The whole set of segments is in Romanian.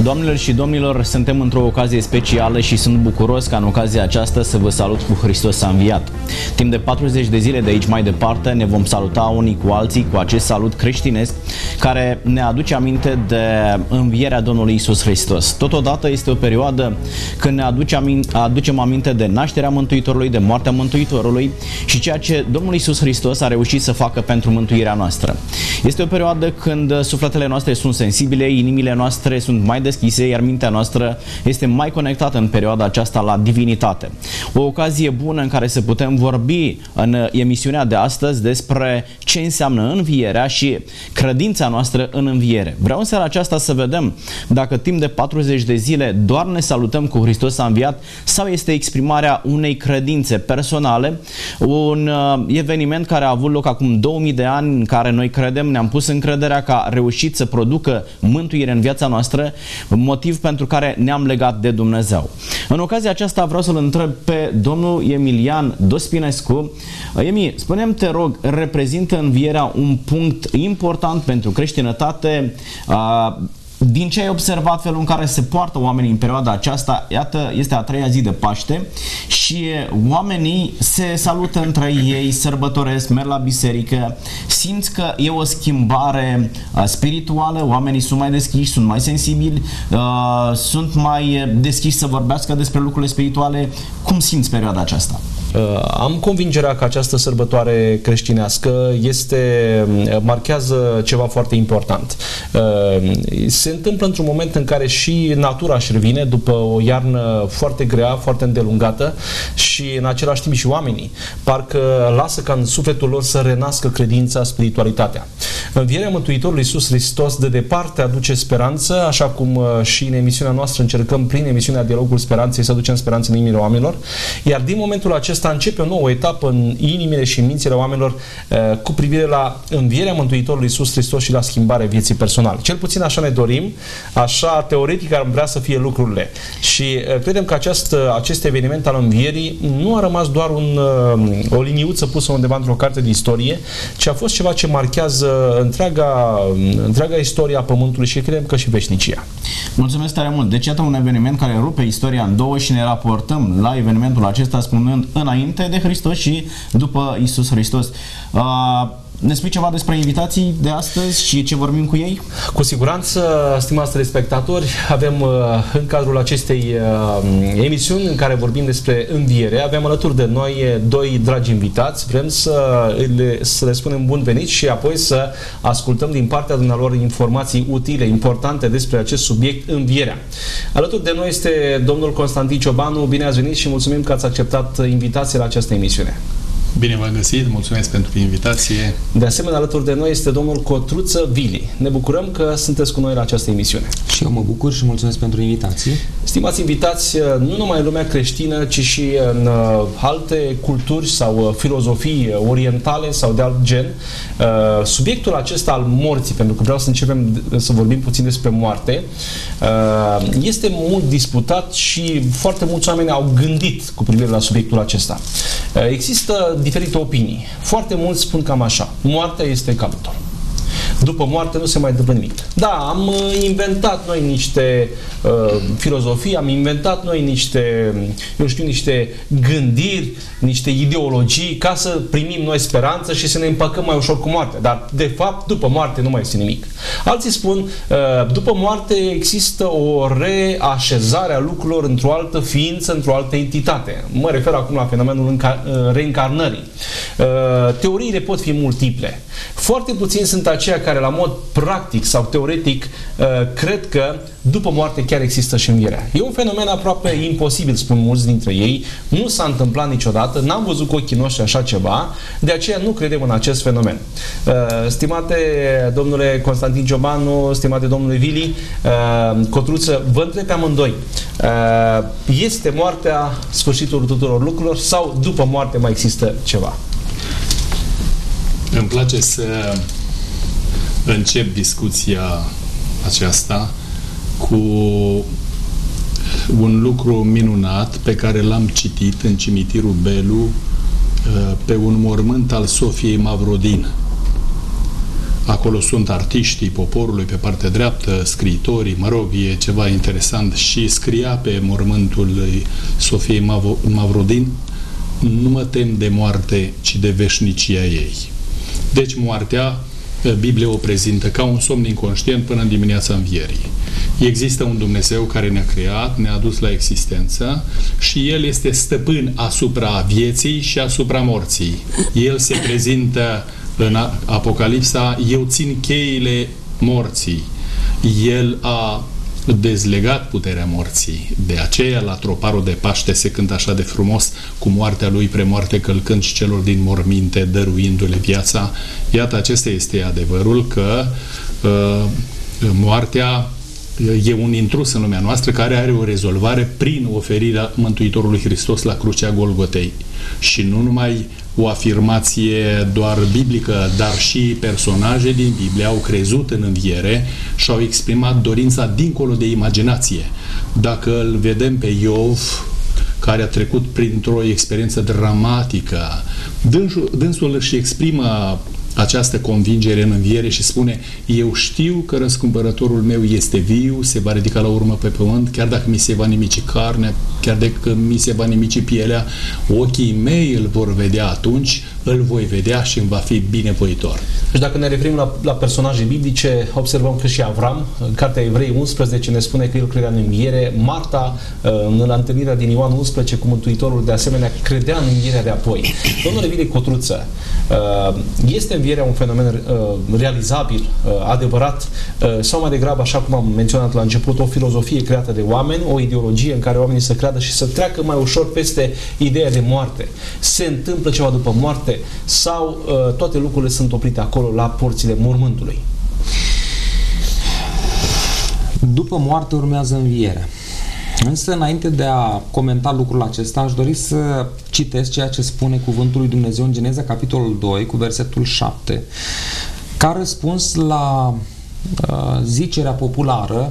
Doamnelor și domnilor, suntem într-o ocazie specială și sunt bucuros ca în ocazia aceasta să vă salut cu Hristos a înviat. Timp de 40 de zile de aici mai departe ne vom saluta unii cu alții cu acest salut creștinesc care ne aduce aminte de învierea Domnului Iisus Hristos. Totodată este o perioadă când ne aducem aminte de nașterea Mântuitorului, de moartea Mântuitorului și ceea ce Domnul Iisus Hristos a reușit să facă pentru mântuirea noastră. Este o perioadă când sufletele noastre sunt sensibile, inimile noastre sunt mai deschise, iar mintea noastră este mai conectată în perioada aceasta la divinitate. O ocazie bună în care să putem vorbi în emisiunea de astăzi despre ce înseamnă învierea și credința noastră în înviere. Vreau în seara aceasta să vedem dacă timp de 40 de zile doar ne salutăm cu Hristos a înviat sau este exprimarea unei credințe personale, un eveniment care a avut loc acum 2000 de ani în care noi credem, ne-am pus încrederea că a reușit să producă mântuire în viața noastră, motiv pentru care ne-am legat de Dumnezeu. În ocazia aceasta vreau să-l întreb pe domnul Emilian Dospinescu. Emi, spune-mi, te rog, reprezintă învierea un punct important pentru creștinătate? Din ce ai observat, felul în care se poartă oamenii în perioada aceasta? Iată, este a treia zi de Paște și oamenii se salută între ei, sărbătoresc, merg la biserică. Simți că e o schimbare spirituală? Oamenii sunt mai deschiși, sunt mai sensibili, sunt mai deschiși să vorbească despre lucrurile spirituale. Cum simți perioada aceasta? Am convingerea că această sărbătoare creștinească marchează ceva foarte important. Se întâmplă într-un moment în care și natura își revine după o iarnă foarte grea, foarte îndelungată și în același timp și oamenii parcă lasă ca în sufletul lor să renască credința, spiritualitatea. Învierea Mântuitorului Iisus Hristos de departe aduce speranță, așa cum și în emisiunea noastră încercăm prin emisiunea Dialogul Speranței să aducem speranță în inimile oamenilor, iar din momentul acesta începe o nouă etapă în inimile și în mințile oamenilor cu privire la învierea Mântuitorului Iisus Hristos și la schimbarea vieții personale. Cel puțin așa ne dorim, așa teoretic am vrea să fie lucrurile. Și credem că acest eveniment al învierii nu a rămas doar o liniuță pusă undeva într-o carte de istorie, ci a fost ceva ce marchează întreaga istoria Pământului și credem că și veșnicia. Mulțumesc tare mult! Deci iată un eveniment care rupe istoria în două și ne raportăm la evenimentul acesta spunând înainte de Hristos și după Iisus Hristos. Ne spui ceva despre invitații de astăzi și ce vorbim cu ei? Cu siguranță, stimați telespectatori, avem în cadrul acestei emisiuni în care vorbim despre înviere, avem alături de noi doi dragi invitați. Vrem să le spunem bun venit și apoi să ascultăm din partea dumnealor informații utile, importante despre acest subiect, învierea. Alături de noi este domnul Constantin Ciobanu. Bine ați venit și mulțumim că ați acceptat invitația la această emisiune. Bine v-am găsit, mulțumesc pentru invitație. De asemenea, alături de noi este domnul Cotruță Vili. Ne bucurăm că sunteți cu noi la această emisiune. Și eu mă bucur și mulțumesc pentru invitație. Stimați invitați, nu numai în lumea creștină, ci și în alte culturi sau filozofii orientale sau de alt gen, subiectul acesta al morții, pentru că vreau să începem să vorbim puțin despre moarte, este mult disputat și foarte mulți oameni au gândit cu privire la subiectul acesta. Există diferite opinii. Foarte mulți spun cam așa: moartea este capitol. După moarte nu se mai întâmplă nimic. Da, am inventat noi niște filozofii, am inventat noi niște gândiri, niște ideologii ca să primim noi speranță și să ne împăcăm mai ușor cu moartea. Dar, de fapt, după moarte nu mai este nimic. Alții spun, după moarte există o reașezare a lucrurilor într-o altă ființă, într-o altă entitate. Mă refer acum la fenomenul reîncarnării. Teoriile pot fi multiple. Foarte puțini sunt aceia care la mod practic sau teoretic cred că după moarte chiar există și învierea. E un fenomen aproape imposibil, spun mulți dintre ei. Nu s-a întâmplat niciodată, n-am văzut cu ochii noștri așa ceva, de aceea nu credem în acest fenomen. Stimate domnule Constantin Ciobanu, stimate domnule Vili, Cotruță, vă întreb pe amândoi, este moartea sfârșitul tuturor lucrurilor sau după moarte mai există ceva? Îmi place să încep discuția aceasta cu un lucru minunat pe care l-am citit în cimitirul Belu pe un mormânt al Sofiei Mavrodin. Acolo sunt artiștii poporului pe partea dreaptă, scriitorii, mă rog, e ceva interesant. Și scria pe mormântul lui Sofiei Mavrodin: nu mă tem de moarte, ci de veșnicia ei. Deci moartea, Biblia o prezintă ca un somn inconștient până în dimineața învierii. Există un Dumnezeu care ne-a creat, ne-a adus la existență și El este stăpân asupra vieții și asupra morții. El se prezintă în Apocalipsa: eu țin cheile morții. El a dezlegat puterea morții. De aceea, la troparul de Paște se cântă așa de frumos: cu moartea lui premoarte călcând și celor din morminte dăruindu-le viața. Iată, acesta este adevărul, că moartea e un intrus în lumea noastră care are o rezolvare prin oferirea Mântuitorului Hristos la crucea Golgotei. Și nu numai o afirmație doar biblică, dar și personaje din Biblie au crezut în înviere și au exprimat dorința dincolo de imaginație. Dacă îl vedem pe Iov, care a trecut printr-o experiență dramatică, dânsul își exprimă această convingere în înviere și spune: eu știu că răscumpărătorul meu este viu, se va ridica la urmă pe pământ, chiar dacă mi se va nimici carnea, chiar dacă mi se va nimici pielea, ochii mei îl vor vedea atunci, îl voi vedea și îmi va fi binevoitor. Deci dacă ne referim la personaje biblice, observăm că și Avram, în Cartea Evrei 11, ne spune că el credea în înviere. Marta, la întâlnirea din Ioan 11 cu Mântuitorul, de asemenea, credea în învierea de apoi. Domnule Vile Cotruță, este învierea un fenomen realizabil, adevărat, sau mai degrabă, așa cum am menționat la început, o filozofie creată de oameni, o ideologie în care oamenii să creadă și să treacă mai ușor peste ideea de moarte? Se întâmplă ceva după moarte sau toate lucrurile sunt oprite acolo la porțile mormântului? După moarte urmează învierea. Însă, înainte de a comenta lucrul acesta, aș dori să citesc ceea ce spune cuvântul lui Dumnezeu în Geneza, capitolul 2, cu versetul 7, ca răspuns la zicerea populară,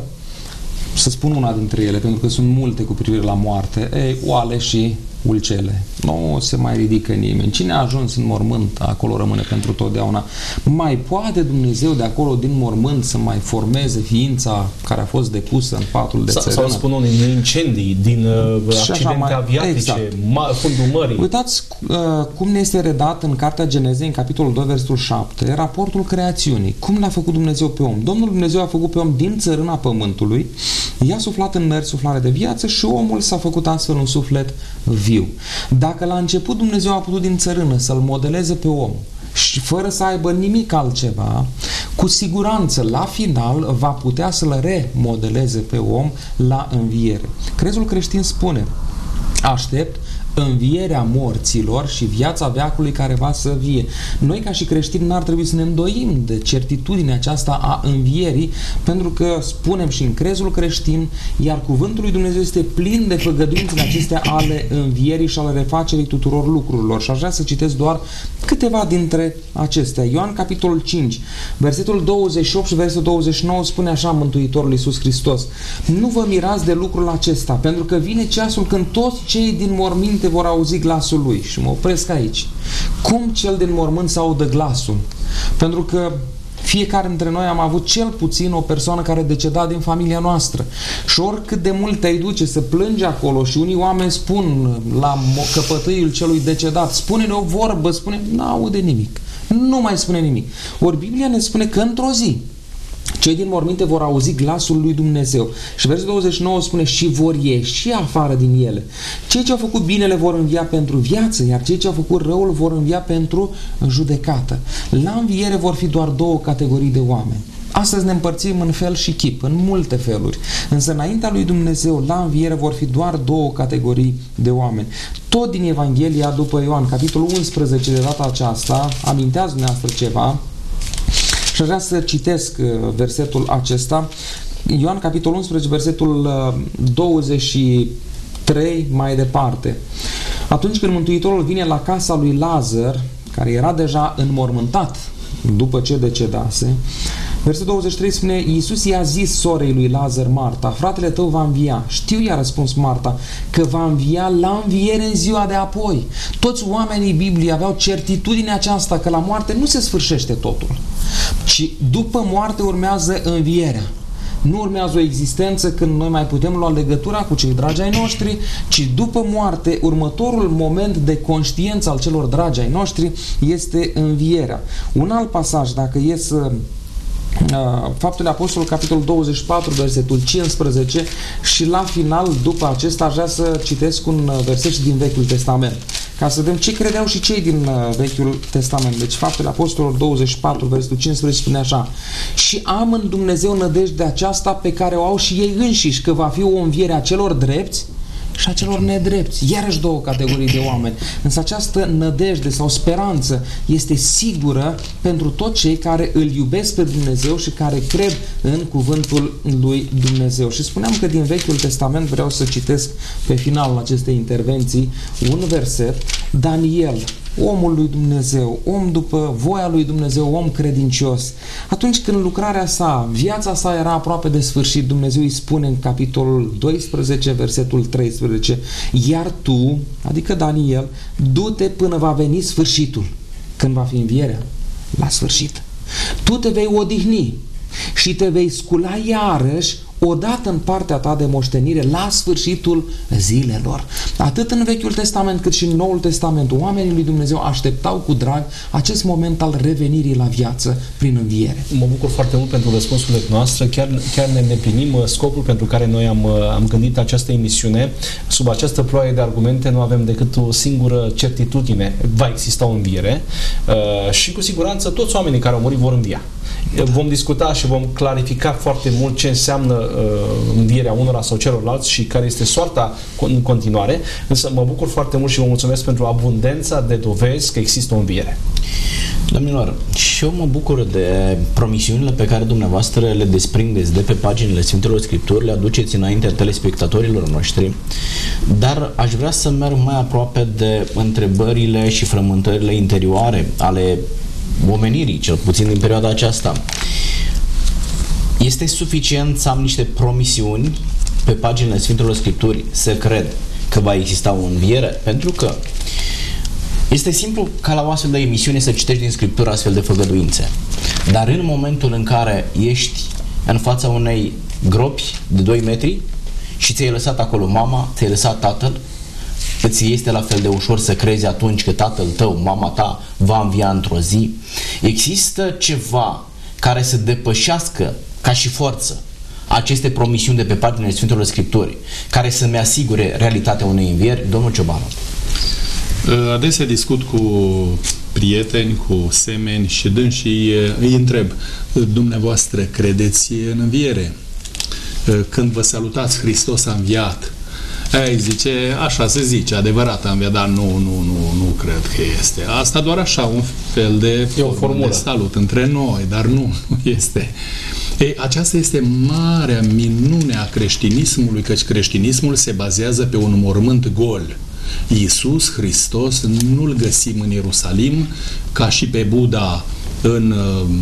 să spun una dintre ele, pentru că sunt multe cu privire la moarte: ei, oale și ulcele. Nu se mai ridică nimeni. Cine a ajuns în mormânt, acolo rămâne pentru totdeauna. Mai poate Dumnezeu de acolo, din mormânt, să mai formeze ființa care a fost depusă în patul de țărână? Sau spun unii, din incendii, din accidente aviatice, exact. Fundul mării. Uitați cum ne este redat în Cartea Genezei, în capitolul 2, versetul 7, raportul creațiunii. Cum l-a făcut Dumnezeu pe om? Domnul Dumnezeu a făcut pe om din țărâna pământului, i-a suflat în nări suflare de viață și omul s-a făcut astfel un suflet viu. Dacă la început Dumnezeu a putut din țărână să-l modeleze pe om și fără să aibă nimic altceva, cu siguranță la final va putea să-l remodeleze pe om la înviere. Crezul creștin spune: aștept învierea morților și viața veacului care va să vie. Noi, ca și creștini, n-ar trebui să ne îndoim de certitudinea aceasta a învierii, pentru că spunem și în crezul creștin, iar cuvântul lui Dumnezeu este plin de făgăduințele acestea ale învierii și ale refacerii tuturor lucrurilor. Și aș vrea să citesc doar câteva dintre acestea. Ioan, capitolul 5, versetul 28 și versetul 29 spune așa Mântuitorul Iisus Hristos: nu vă mirați de lucrul acesta, pentru că vine ceasul când toți cei din morminte vor auzi glasul lui. Și mă opresc aici. Cum cel din mormânt să audă glasul? Pentru că fiecare dintre noi am avut cel puțin o persoană care deceda din familia noastră. Și oricât de mult te-ai duce să plângi acolo și unii oameni spun la căpătâiul celui decedat: spune-ne o vorbă, spune, n-aude nimic. Nu mai spune nimic. Ori Biblia ne spune că într-o zi cei din morminte vor auzi glasul lui Dumnezeu. Și versetul 29 spune: și vor ieși afară din ele. Cei ce au făcut binele vor învia pentru viață, iar cei ce au făcut răul vor învia pentru judecată. La înviere vor fi doar două categorii de oameni. Astăzi ne împărțim în fel și chip, în multe feluri. Însă înaintea lui Dumnezeu, la înviere vor fi doar două categorii de oameni. Tot din Evanghelia după Ioan, capitolul 11, de data aceasta, aminteați dumneavoastră ceva. Și aș vrea să citesc versetul acesta. Ioan, capitolul 11, versetul 23, mai departe. Atunci când Mântuitorul vine la casa lui Lazar, care era deja înmormântat după ce decedase, versetul 23 spune: Iisus i-a zis sorei lui Lazar, Marta: fratele tău va învia. Știu, i-a răspuns Marta, că va învia la înviere în ziua de apoi. Toți oamenii Bibliei aveau certitudinea aceasta că la moarte nu se sfârșește totul, ci ci după moarte urmează învierea. Nu urmează o existență când noi mai putem lua legătura cu cei dragi ai noștri, ci după moarte, următorul moment de conștiință al celor dragi ai noștri este învierea. Un alt pasaj, dacă e să Faptele Apostolului, capitolul 24, versetul 15, și la final, după acesta, aș vrea să citesc un verset din Vechiul Testament, ca să vedem ce credeau și cei din Vechiul Testament. Deci Faptele Apostolului 24, versetul 15 spune așa: și am în Dumnezeu nădejdea aceasta pe care o au și ei înșiși, că va fi o înviere a celor drepți și a celor nedrepți. Iarăși două categorii de oameni. Însă această nădejde sau speranță este sigură pentru toți cei care îl iubesc pe Dumnezeu și care cred în cuvântul lui Dumnezeu. Și spuneam că din Vechiul Testament vreau să citesc pe finalul acestei intervenții un verset. Daniel, omul lui Dumnezeu, om după voia lui Dumnezeu, om credincios. Atunci când lucrarea sa, viața sa era aproape de sfârșit, Dumnezeu îi spune în capitolul 12, versetul 13: iar tu, adică Daniel, du-te până va veni sfârșitul. Când va fi învierea? La sfârșit. Tu te vei odihni și te vei scula iarăși odată în partea ta de moștenire la sfârșitul zilelor. Atât în Vechiul Testament cât și în Noul Testament, oamenii lui Dumnezeu așteptau cu drag acest moment al revenirii la viață prin înviere. Mă bucur foarte mult pentru răspunsurile noastre. Chiar ne îndeplinim scopul pentru care noi am gândit această emisiune. Sub această ploaie de argumente nu avem decât o singură certitudine: va exista o înviere și cu siguranță toți oamenii care au murit vor învia. Vom discuta și vom clarifica foarte mult ce înseamnă învierea unora sau celorlalți și care este soarta în continuare, însă mă bucur foarte mult și vă mulțumesc pentru abundența de dovezi că există o înviere. Domnilor, și eu mă bucur de promisiunile pe care dumneavoastră le desprindeți de pe paginile Sfintelor Scripturi, le aduceți înaintea telespectatorilor noștri, dar aș vrea să merg mai aproape de întrebările și frământările interioare ale omenirii, cel puțin din perioada aceasta. Este suficient să am niște promisiuni pe paginile Sfintelor Scripturi să cred că va exista o înviere? Pentru că este simplu ca la o astfel de emisiune să citești din Scriptură astfel de făgăduințe. Dar în momentul în care ești în fața unei gropi de 2 metri și ți-ai lăsat acolo mama, ți-ai lăsat tatăl, îți este la fel de ușor să crezi atunci că tatăl tău, mama ta va învia într-o zi? Există ceva care să depășească ca și forță aceste promisiuni de pe paginile Sfintelor Scripturi, care să-mi asigure realitatea unei învieri? Domnul Ciobanu. Adesea discut cu prieteni, cu semeni și dânsii îi întreb: dumneavoastră credeți în înviere? Când vă salutați, Hristos a înviat. Ei, zice, așa se zice, adevărat a înviat, dar nu cred că este. Asta doar așa, un fel de formulă de salut între noi, dar nu este. Ei, aceasta este marea minune a creștinismului, căci creștinismul se bazează pe un mormânt gol. Iisus Hristos nu-l găsim în Ierusalim ca și pe Buddha în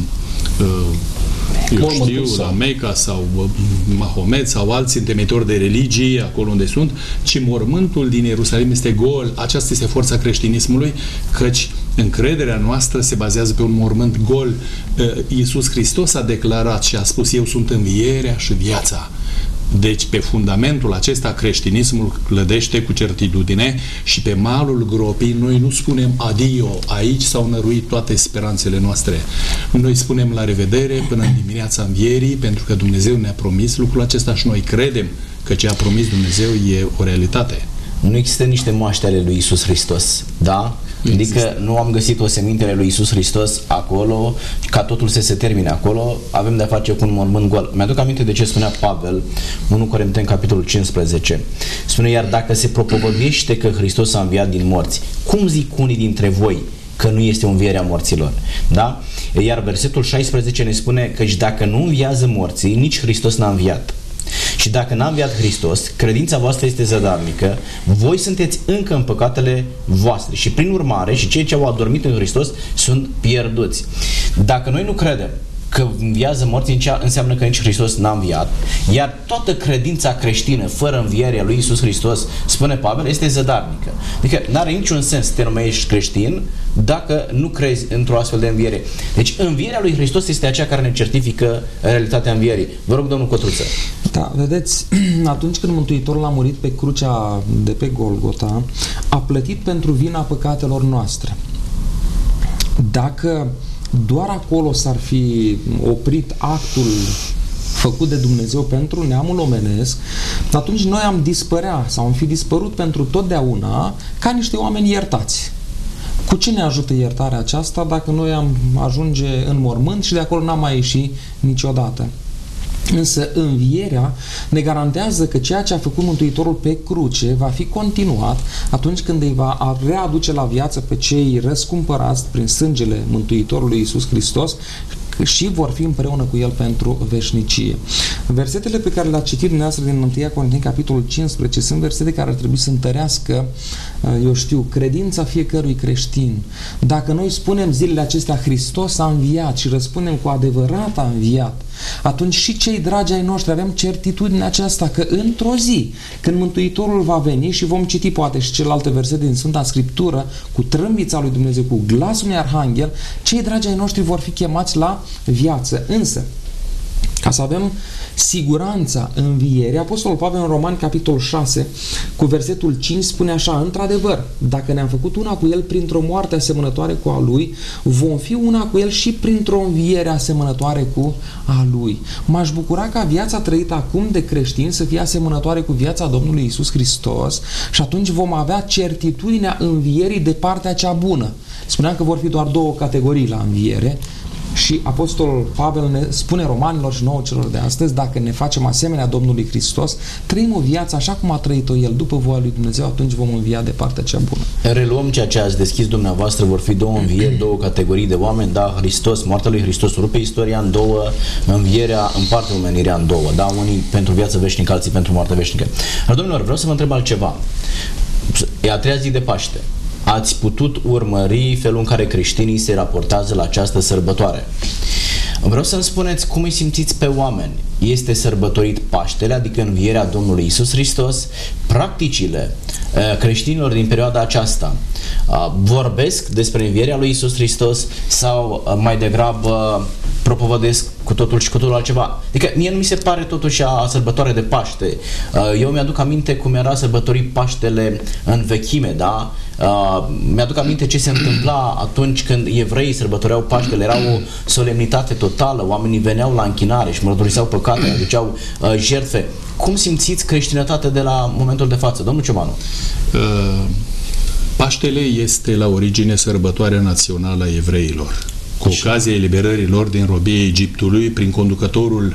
la Mecca sau Mahomet sau alți întemeitori de religii acolo unde sunt, ci mormântul din Ierusalim este gol. Aceasta este forța creștinismului, căci încrederea noastră se bazează pe un mormânt gol. Iisus Hristos a declarat și a spus: eu sunt învierea și viața. Deci pe fundamentul acesta creștinismul clădește cu certitudine și pe malul gropii noi nu spunem adio, aici s-au năruit toate speranțele noastre. Noi spunem la revedere până în dimineața învierii, pentru că Dumnezeu ne-a promis lucrul acesta și noi credem că ce a promis Dumnezeu e o realitate. Nu există niște moaște ale lui Iisus Hristos, da? Adică nu am găsit o semintele lui Iisus Hristos acolo, ca totul să se termine acolo, avem de-a face cu un mormânt gol. Mi-aduc aminte de ce spunea Pavel, 1 Corinteni, capitolul 15. Spune: iar dacă se propovăduiește că Hristos a înviat din morți, cum zic unii dintre voi că nu este o înviere a morților? Da? Iar versetul 16 ne spune că dacă nu înviază morții, nici Hristos n-a înviat. Și dacă n-a înviat Hristos, credința voastră este zădarnică, voi sunteți încă în păcatele voastre și prin urmare și cei ce au adormit în Hristos sunt pierduți. Dacă noi nu credem că înviază morții înseamnă că nici Hristos n-a înviat, iar toată credința creștină fără învierea lui Iisus Hristos, spune Pavel, este zădarnică. Adică n-are niciun sens să te numești creștin dacă nu crezi într-o astfel de înviere. Deci învierea lui Hristos este aceea care ne certifică realitatea învierii. Vă rog, domnul Cotruță. Da, vedeți, atunci când Mântuitorul a murit pe crucea de pe Golgota, a plătit pentru vina păcatelor noastre. Dacă doar acolo s-ar fi oprit actul făcut de Dumnezeu pentru neamul omenesc, atunci noi am dispărea sau am fi dispărut pentru totdeauna ca niște oameni iertați. Cu ce ne ajută iertarea aceasta dacă noi am ajunge în mormânt și de acolo n-am mai ieșit niciodată? Însă învierea ne garantează că ceea ce a făcut Mântuitorul pe cruce va fi continuat atunci când îi va readuce la viață pe cei răscumpărați prin sângele Mântuitorului Iisus Hristos și vor fi împreună cu El pentru veșnicie. Versetele pe care le-a citit dumneavoastră din 1 Corinteni, capitolul 15, sunt versete care ar trebui să întărească, eu știu, credința fiecărui creștin. Dacă noi spunem zilele acestea Hristos a înviat și răspundem cu adevărat a înviat, atunci și cei dragi ai noștri avem certitudinea aceasta că într-o zi, când Mântuitorul va veni și vom citi poate și celelalte versete din Sfânta Scriptură, cu trâmbița lui Dumnezeu, cu glasul unui arhanghel, cei dragi ai noștri vor fi chemați la viață. Însă, ca să avem siguranța învierii, Apostolul Pavel în Romani, capitolul 6, cu versetul 5, spune așa: într-adevăr, dacă ne-am făcut una cu El printr-o moarte asemănătoare cu a Lui, vom fi una cu El și printr-o înviere asemănătoare cu a Lui. M-aș bucura ca viața trăită acum de creștin să fie asemănătoare cu viața Domnului Iisus Hristos și atunci vom avea certitudinea învierii de partea cea bună. Spuneam că vor fi doar două categorii la înviere. Și Apostolul Pavel ne spune romanilor și nouă celor de astăzi: dacă ne facem asemenea Domnului Hristos, trăim o viață așa cum a trăit-o El, după voia lui Dumnezeu, atunci vom învia de partea cea bună. Reluăm ceea ce ați deschis dumneavoastră, vor fi două învieri, două categorii de oameni, da, Hristos, moartea lui Hristos rupe istoria în două, învierea împarte omenirea în două, da, unii pentru viață veșnică, alții pentru moarte veșnică. Dar, domnilor, vreau să vă întreb altceva. E a treia zi de Paște. Ați putut urmări felul în care creștinii se raportează la această sărbătoare. Vreau să-mi spuneți cum îi simțiți pe oameni. Este sărbătorit Paștele, adică învierea Domnului Iisus Hristos? Practicile creștinilor din perioada aceasta vorbesc despre învierea lui Iisus Hristos sau mai degrabă propovădesc cu totul și cu totul altceva? Adică mie nu mi se pare totuși a sărbătoare de Paște. Eu mi-aduc aminte cum era sărbătorit Paștele în vechime, da? Mi-aduc aminte ce se întâmpla atunci când evreii sărbătoreau Paștele. Era o solemnitate totală, oamenii veneau la închinare și mărturiseau păcatele, aduceau jertfe. Cum simțiți creștinătatea de la momentul de față? Domnul Ciobanu. Paștele este la origine sărbătoarea națională a evreilor. Cu ocazia eliberării lor din robie Egiptului, prin conducătorul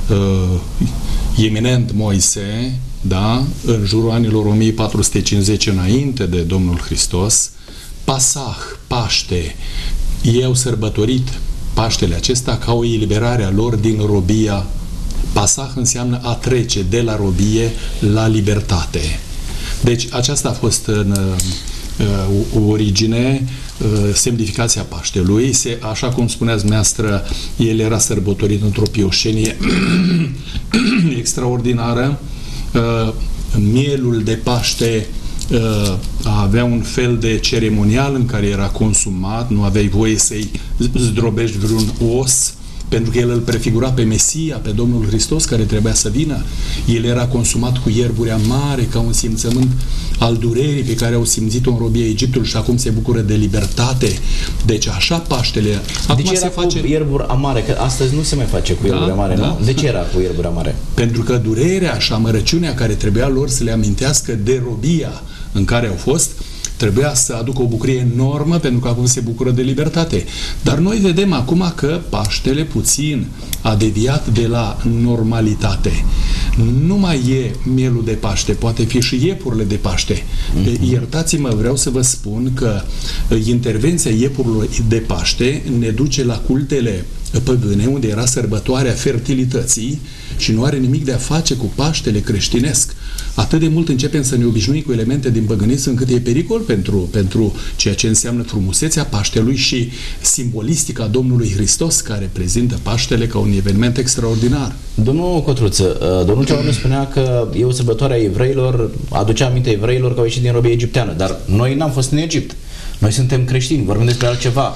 eminent Moise, da, în jurul anilor 1450 înainte de Domnul Hristos, Pasah, Paște, ei au sărbătorit Paștele acesta ca o eliberare a lor din robia. Pasah înseamnă a trece de la robie la libertate. Deci aceasta a fost în origine semnificația Paștelui. Așa cum spuneați dumneavoastră, el era sărbătorit într-o pioșenie extraordinară. Mielul de Paște avea un fel de ceremonial în care era consumat, nu aveai voie să-i zdrobești vreun os, pentru că el îl prefigura pe Mesia, pe Domnul Hristos care trebuia să vină. El era consumat cu ierburi amare ca un simțământ al durerii pe care au simțit-o în robia Egiptului și acum se bucură de libertate. Deci așa Paștele. De ce era cu ierburi amare? Că astăzi nu se mai face cu ierburi amare, da, nu? De ce era cu ierburi amare? Pentru că durerea și amărăciunea care trebuia lor să le amintească de robia în care au fost, trebuia să aducă o bucurie enormă, pentru că acum se bucură de libertate. Dar noi vedem acum că Paștele puțin a deviat de la normalitate. Nu mai e mielul de Paște, poate fi și iepurile de Paște. Iertați-mă, vreau să vă spun că intervenția iepurilor de Paște ne duce la cultele păgâne, unde era sărbătoarea fertilității și nu are nimic de a face cu Paștele creștinesc. Atât de mult începem să ne obișnuim cu elemente din păgânism încât e pericol pentru ceea ce înseamnă frumusețea Paștelui și simbolistica Domnului Hristos, care prezintă Paștele ca un eveniment extraordinar. Domnul Cotruță, domnul Ceaușescu spunea că e o sărbătoare a evreilor, aducea aminte evreilor că au ieșit din robia egipteană, dar noi n-am fost în Egipt. Noi suntem creștini, vorbim despre altceva.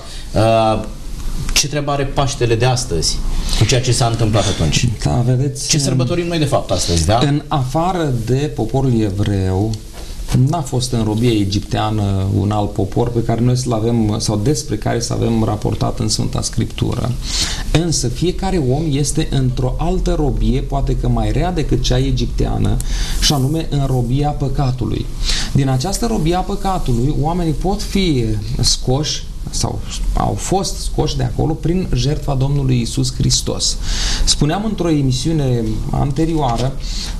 Ce treabă are Paștele de astăzi cu ceea ce s-a întâmplat atunci? Da, vedeți, ce sărbătorim noi de fapt astăzi, da? În afară de poporul evreu, n-a fost în robie egipteană un alt popor pe care noi să-l avem, sau despre care să avem raportat în Sfânta Scriptură. Însă fiecare om este într-o altă robie, poate că mai rea decât cea egipteană, și anume în robia păcatului. Din această robie a păcatului, oamenii pot fi scoși sau au fost scoși de acolo prin jertfa Domnului Iisus Hristos. Spuneam într-o emisiune anterioară,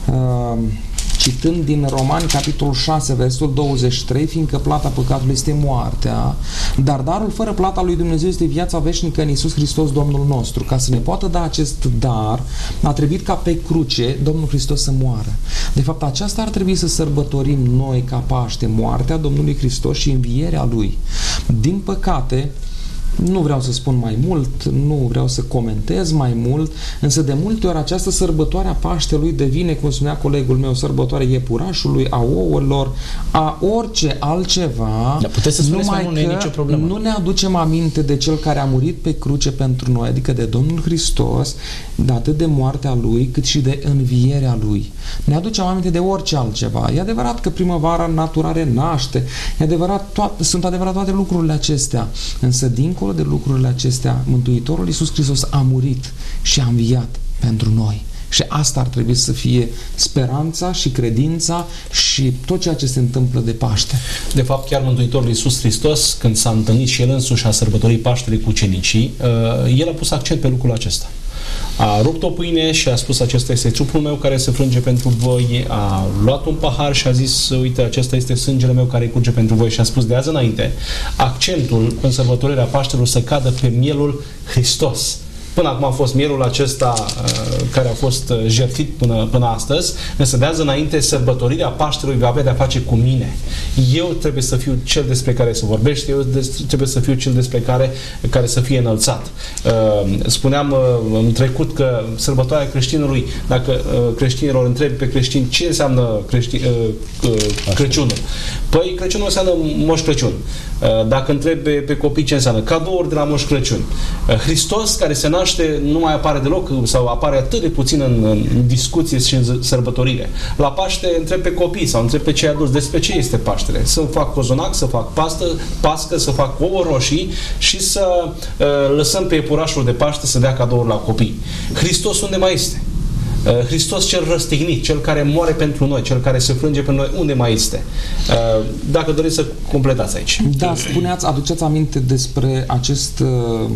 citând din Romani, capitolul 6, versetul 23, fiindcă plata păcatului este moartea, dar darul fără plata lui Dumnezeu este viața veșnică în Iisus Hristos, Domnul nostru. Ca să ne poată da acest dar, a trebuit ca pe cruce Domnul Hristos să moară. De fapt, aceasta ar trebui să sărbătorim noi ca Paște, moartea Domnului Hristos și învierea Lui. Din păcate, nu vreau să spun mai mult, nu vreau să comentez mai mult, însă de multe ori această sărbătoare a Paștelui devine, cum spunea colegul meu, sărbătoarea iepurașului, a ouălor, a orice altceva, da, puteți să spuneți numai că nu e nicio problemă. Nu ne aducem aminte de Cel care a murit pe cruce pentru noi, adică de Domnul Hristos, de atât de moartea Lui, cât și de învierea Lui. Ne aducem aminte de orice altceva. E adevărat că primăvara în naturare naște, e adevărat, sunt adevărat toate lucrurile acestea, însă dincolo de lucrurile acestea, Mântuitorul Iisus Hristos a murit și a înviat pentru noi. Și asta ar trebui să fie speranța și credința și tot ceea ce se întâmplă de Paște. De fapt, chiar Mântuitorul Iisus Hristos, când s-a întâlnit și El însuși a sărbătorit Paștele cu ucenicii, El a pus accent pe lucrul acesta. A rupt o pâine și a spus: acesta este trupul meu care se frânge pentru voi. A luat un pahar și a zis: uite, acesta este sângele meu care curge pentru voi. Și a spus: de azi înainte, accentul în sărbătorirea Paștelor să cadă pe mielul Hristos. Până acum a fost mielul acesta care a fost jertfit până astăzi, însă de azi înainte sărbătorirea Paștelui va avea de-a face cu mine. Eu trebuie să fiu cel despre care să vorbește, eu trebuie să fiu cel despre care să fie înălțat. Spuneam în trecut că sărbătoarea creștinului, dacă creștinilor întrebi pe creștini ce înseamnă Crăciunul, păi Crăciunul înseamnă Moș Crăciun. Dacă întrebi pe copii ce înseamnă cadouri de la Moș Crăciun. Hristos, care se naște, nu mai apare deloc sau apare atât de puțin în discuție și în sărbătorire. La Paște întreb pe copii sau întreb pe cei adulți despre ce este Paștele. Să fac cozonac, să fac pască, să fac ouă roșii și să lăsăm pe iepurașul de Paște să dea cadouri la copii. Hristos unde mai este? Hristos cel răstignit, cel care moare pentru noi, cel care se frânge pentru noi, unde mai este? Dacă doriți să completați aici. Da, spuneați, aduceți aminte despre acest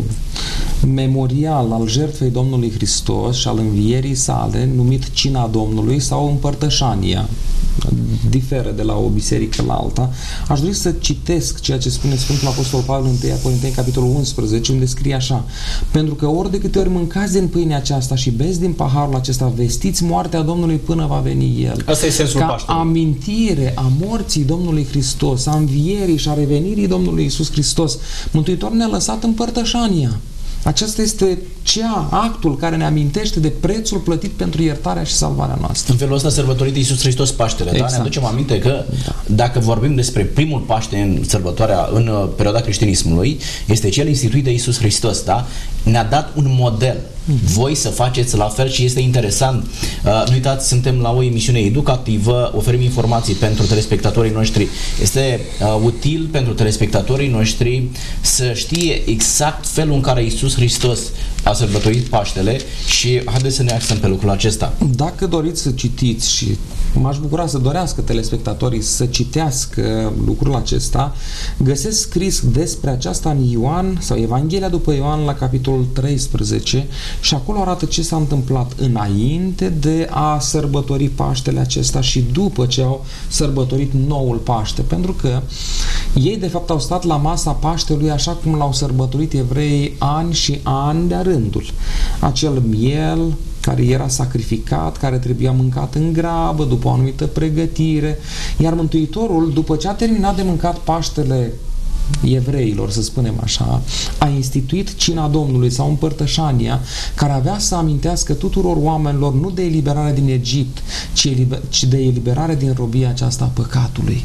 memorial al jertfei Domnului Hristos și al învierii sale, numit Cina Domnului sau Împărtășania. Diferă de la o biserică la alta. Aș dori să citesc ceea ce spune Sfântul Apostol Pavel în 1 Corinteni, capitolul 11, unde scrie așa: pentru că ori de câte ori mâncați din pâinea aceasta și beți din paharul acesta, vestiți moartea Domnului până va veni El. Asta e sensul Paștelui. Amintire a morții Domnului Hristos, a învierii și a revenirii Domnului Iisus Hristos, Mântuitorul ne-a lăsat împărtășania. Acesta este actul care ne amintește de prețul plătit pentru iertarea și salvarea noastră. În felul ăsta sărbătorit Iisus Hristos Paștele. Exact. Da? Ne aducem aminte că dacă vorbim despre primul Paște în perioada creștinismului, este cel instituit de Iisus Hristos. Da? Ne-a dat un model. Voi să faceți la fel și este interesant. Nu uitați, suntem la o emisiune educativă, oferim informații pentru telespectatorii noștri. Este util pentru telespectatorii noștri să știe exact felul în care Iisus Hristos a sărbătorit Paștele și haideți să ne axăm pe lucrul acesta. Dacă doriți să citiți și m-aș bucura să dorească telespectatorii să citească lucrul acesta, găsesc scris despre aceasta în Ioan sau Evanghelia după Ioan la capitolul 13 și acolo arată ce s-a întâmplat înainte de a sărbători Paștele acesta și după ce au sărbătorit noul Paște, pentru că ei de fapt au stat la masa Paștelui așa cum l-au sărbătorit evreii ani și ani de-a rândul. Acel miel care era sacrificat, care trebuia mâncat în grabă, după o anumită pregătire, iar Mântuitorul, după ce a terminat de mâncat Paștele evreilor, să spunem așa, a instituit cina Domnului sau împărtășania, care avea să amintească tuturor oamenilor nu de eliberare din Egipt, ci de eliberare din robia aceasta a păcatului.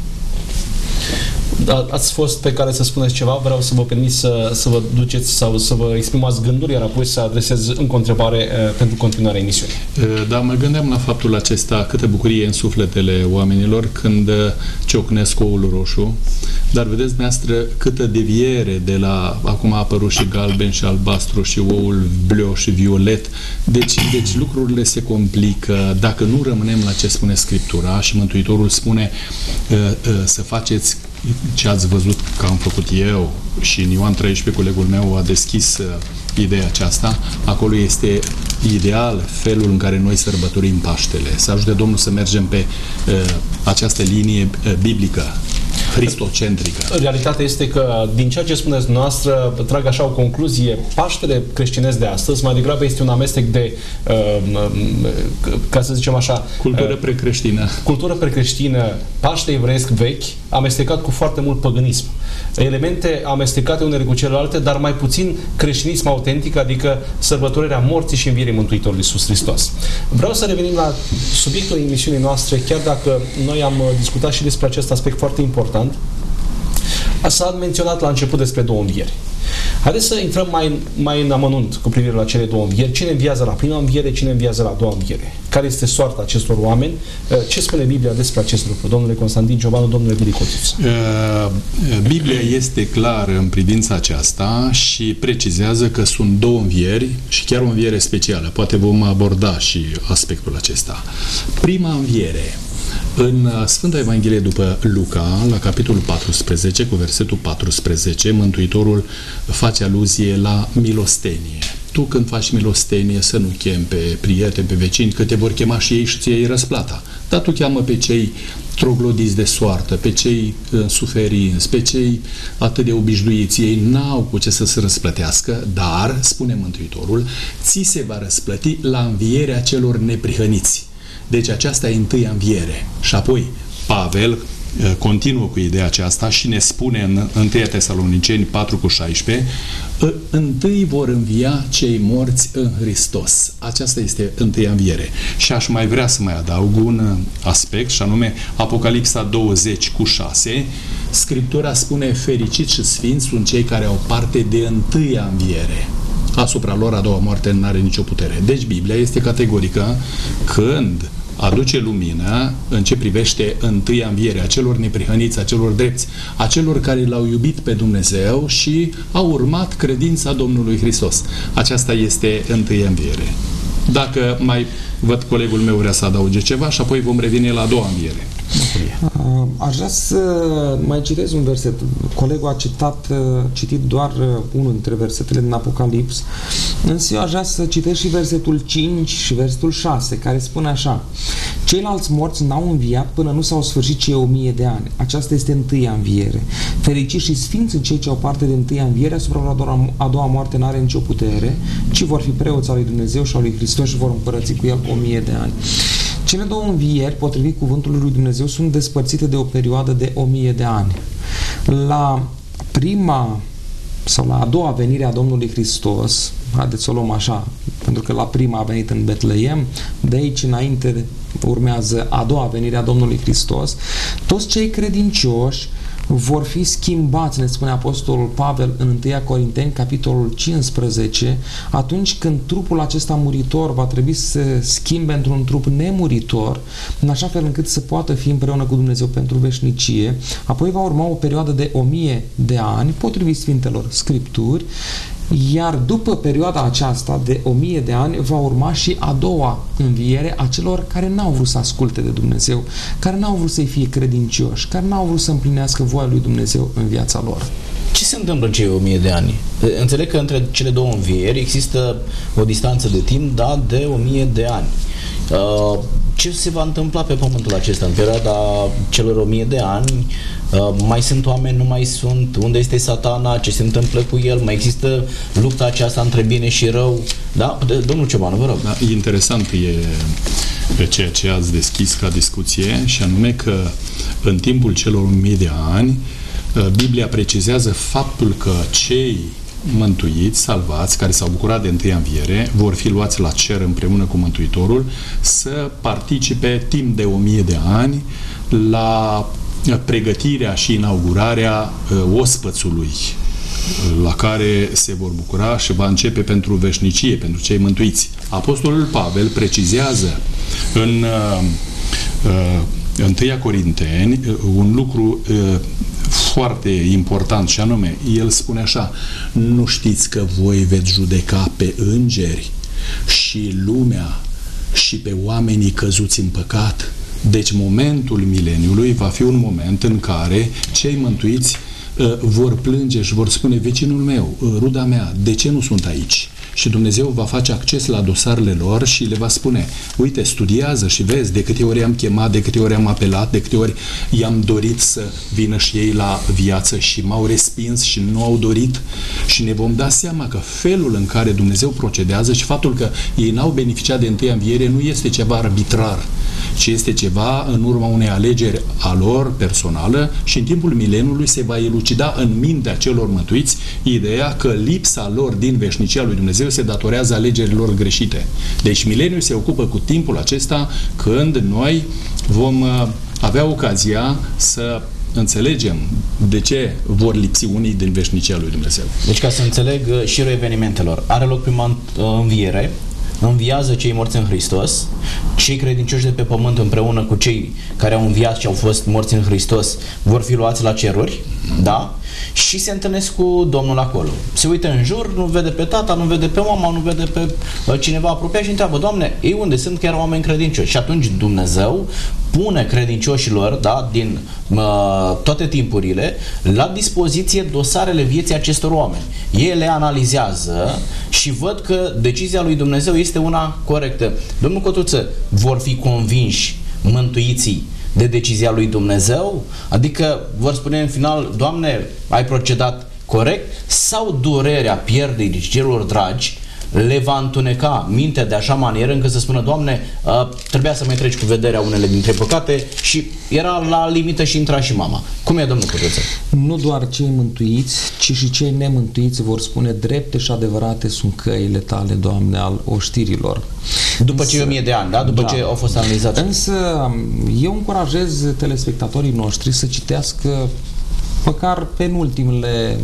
Ați fost pe care să spuneți ceva, vreau să vă permit să vă duceți sau să vă exprimați gânduri, iar apoi să adresez încă o întrebare pentru continuarea emisiunii. Da, mă gândeam la faptul acesta, câtă bucurie în sufletele oamenilor când ciocnesc oul roșu, dar vedeți dumneavoastră câtă deviere de la, acum a apărut și galben și albastru și oul bleu și violet, deci lucrurile se complică dacă nu rămânem la ce spune Scriptura și Mântuitorul spune să faceți ce ați văzut că am făcut eu și în Ioan 13 colegul meu a deschis ideea aceasta. Acolo este ideal felul în care noi sărbătorim Paștele. Să ajute Domnul să mergem pe această linie biblică, cristocentrică. Realitatea este că, din ceea ce spuneți noastră, trag așa o concluzie, Paștele creștinesc de astăzi mai degrabă este un amestec de, ca să zicem așa, cultură precreștină. Cultură precreștină, Paște evreiesc vechi, amestecat cu foarte mult păgânism. Elemente amestecate unele cu celelalte, dar mai puțin creștinism autentic, adică sărbătorirea morții și învierii Mântuitorului Iisus Hristos. Vreau să revenim la subiectul emisiunii noastre, chiar dacă noi am discutat și despre acest aspect foarte important. S-a menționat la început despre două învieri. Haideți să intrăm mai în amănunt cu privire la cele două învieri. Cine înviază la prima înviere, cine înviază la a doua înviere? Care este soarta acestor oameni? Ce spune Biblia despre acest lucru? Domnule Constantin Ciobanu, domnule Bilicoțis. Biblia este clară în privința aceasta și precizează că sunt două învieri și chiar o înviere specială. Poate vom aborda și aspectul acesta. Prima înviere. În Sfânta Evanghelie după Luca, la capitolul 14, cu versetul 14, Mântuitorul face aluzie la milostenie. Tu când faci milostenie să nu chemi pe prieteni, pe vecini, că te vor chema și ei și ți iei răsplata. Dar tu cheamă pe cei troglodiți de soartă, pe cei suferinți, pe cei atât de obișnuiți. Ei n-au cu ce să se răsplătească, dar, spune Mântuitorul, ți se va răsplăti la învierea celor neprihăniți. Deci aceasta e întâia înviere. Și apoi Pavel continuă cu ideea aceasta și ne spune în 1 Tesaloniceni 4:16, întâi vor învia cei morți în Hristos. Aceasta este întâia înviere. Și aș mai vrea să mai adaug un aspect, și anume Apocalipsa 20:6, Scriptura spune, fericiți și sfinți sunt cei care au parte de întâia înviere. Asupra lor a doua moarte nu are nicio putere. Deci Biblia este categorică când aduce lumină în ce privește întâia înviere a celor neprihăniți, a celor drepți, a celor care l-au iubit pe Dumnezeu și au urmat credința Domnului Hristos. Aceasta este întâia înviere. Dacă mai văd colegul meu vrea să adauge ceva și apoi vom reveni la a doua înviere. Aș vrea să mai citez un verset. Colegul a citit doar unul dintre versetele din Apocalips, însă eu aș vrea să citesc și versetul 5 și versetul 6, care spune așa: ceilalți morți n-au înviat până nu s-au sfârșit cei 1000 de ani. Aceasta este întâia înviere. Fericiți și sfinți sunt cei ce au parte de întâia înviere, asupra a doua moarte n-are nicio putere, ci vor fi preoți al lui Dumnezeu și al lui Hristos și vor împărăți cu el 1000 de ani. Cele două învieri, potrivit cuvântului lui Dumnezeu, sunt despărțite de o perioadă de 1000 de ani. La prima sau la a doua venire a Domnului Hristos, haideți să o luăm așa, pentru că la prima a venit în Betleem, de aici înainte urmează a doua venire a Domnului Hristos, toți cei credincioși vor fi schimbați, ne spune Apostolul Pavel în 1 Corinteni, capitolul 15, atunci când trupul acesta muritor va trebui să se schimbe într-un trup nemuritor, în așa fel încât să poată fi împreună cu Dumnezeu pentru veșnicie. Apoi va urma o perioadă de 1000 de ani, potrivit Sfintelor Scripturi, Iar după perioada aceasta de 1000 de ani va urma și a doua înviere a celor care n-au vrut să asculte de Dumnezeu, care n-au vrut să-i fie credincioși, care n-au vrut să împlinească voia lui Dumnezeu în viața lor. Ce se întâmplă în cei 1000 de ani? Înțeleg că între cele două învieri există o distanță de timp, da, de 1000 de ani. Ce se va întâmpla pe pământul acesta în perioada celor 1000 de ani? Mai sunt oameni, nu mai sunt? Unde este Satana? Ce se întâmplă cu el? Mai există lupta aceasta între bine și rău? Da? Domnul Ciobanu, vă rog. Da, interesant pe ceea ce ați deschis ca discuție, și anume că în timpul celor 1000 de ani Biblia precizează faptul că cei mântuiți, salvați, care s-au bucurat de întâia înviere, vor fi luați la cer împreună cu Mântuitorul să participe timp de 1000 de ani la pregătirea și inaugurarea ospățului la care se vor bucura și va începe pentru veșnicie, pentru cei mântuiți. Apostolul Pavel precizează în 1 Corinteni un lucru foarte important, și anume, el spune așa: nu știți că voi veți judeca pe îngeri și lumea și pe oamenii căzuți în păcat? Deci momentul mileniului va fi un moment în care cei mântuiți vor plânge și vor spune: vecinul meu, ruda mea, de ce nu sunt aici? Și Dumnezeu va face acces la dosarele lor și le va spune: uite, studiază și vezi de câte ori am chemat, de câte ori am apelat, de câte ori i-am dorit să vină și ei la viață și m-au respins și nu au dorit. Și ne vom da seama că felul în care Dumnezeu procedează și faptul că ei n-au beneficiat de întâia înviere nu este ceva arbitrar, ci este ceva în urma unei alegeri a lor personală, și în timpul mileniului se va elucida în mintea celor mântuiți ideea că lipsa lor din veșnicia lui Dumnezeu se datorează alegerilor greșite. Deci mileniul se ocupă cu timpul acesta când noi vom avea ocazia să înțelegem de ce vor lipsi unii din veșnicia lui Dumnezeu. Deci, ca să înțeleg șirul evenimentelor, are loc prima înviere, înviază cei morți în Hristos, cei credincioși de pe pământ împreună cu cei care au înviat și au fost morți în Hristos vor fi luați la ceruri, da? Și se întâlnesc cu Domnul acolo. Se uită în jur, nu vede pe tata, nu vede pe mama, nu vede pe cineva apropiat și întreabă: Doamne, ei unde sunt? Chiar oameni credincioși. Și atunci Dumnezeu pune credincioșilor, da, din toate timpurile la dispoziție dosarele vieții acestor oameni. Ei le analizează și văd că decizia lui Dumnezeu este una corectă. Domnul Cotruță, vor fi convinși mântuiții de decizia lui Dumnezeu? Adică vor spune în final: Doamne, ai procedat corect? Sau durerea pierderii celor dragi le va întuneca mintea de așa manieră încât să spună: Doamne, trebuia să mai treci cu vederea unele dintre păcate și era la limită și intra și mama. Cum e, domnul Cotruță? Nu doar cei mântuiți, ci și cei nemântuiți vor spune: drepte și adevărate sunt căile tale, Doamne, al oștirilor. După cei 1000 de ani, da? După ce au fost analizați. Însă eu încurajez telespectatorii noștri să citească măcar penultimele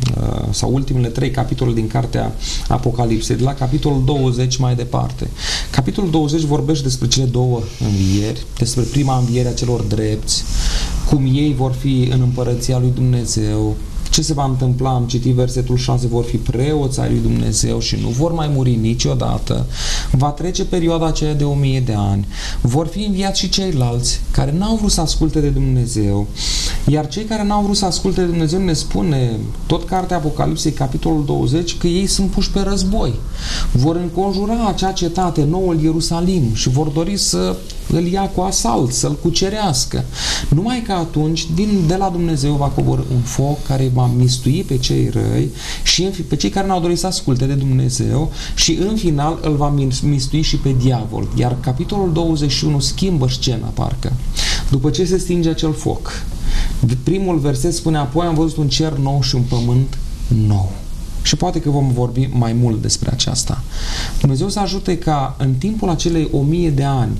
sau ultimele 3 capitole din cartea Apocalipsei, de la capitolul 20 mai departe. Capitolul 20 vorbește despre cele două învieri, despre prima înviere a celor drepți, cum ei vor fi în împărăția lui Dumnezeu. Ce se va întâmpla? Am citit versetul 6: vor fi preoți ai lui Dumnezeu și nu vor mai muri niciodată. Va trece perioada aceea de 1000 de ani. Vor fi înviați și ceilalți care n-au vrut să asculte de Dumnezeu. Iar cei care n-au vrut să asculte de Dumnezeu, ne spune tot cartea Apocalipsei, capitolul 20, că ei sunt puși pe război. Vor înconjura acea cetate, noul Ierusalim, și vor dori să îl ia cu asalt, să-l cucerească. Numai că atunci, de la Dumnezeu va coborî un foc care va mistui pe cei răi și pe cei care n-au dorit să asculte de Dumnezeu, și în final îl va mistui și pe diavol. Iar capitolul 21 schimbă scena, parcă. După ce se stinge acel foc, primul verset spune: apoi am văzut un cer nou și un pământ nou. Și poate că vom vorbi mai mult despre aceasta. Dumnezeu să ajute ca în timpul acelei 1000 de ani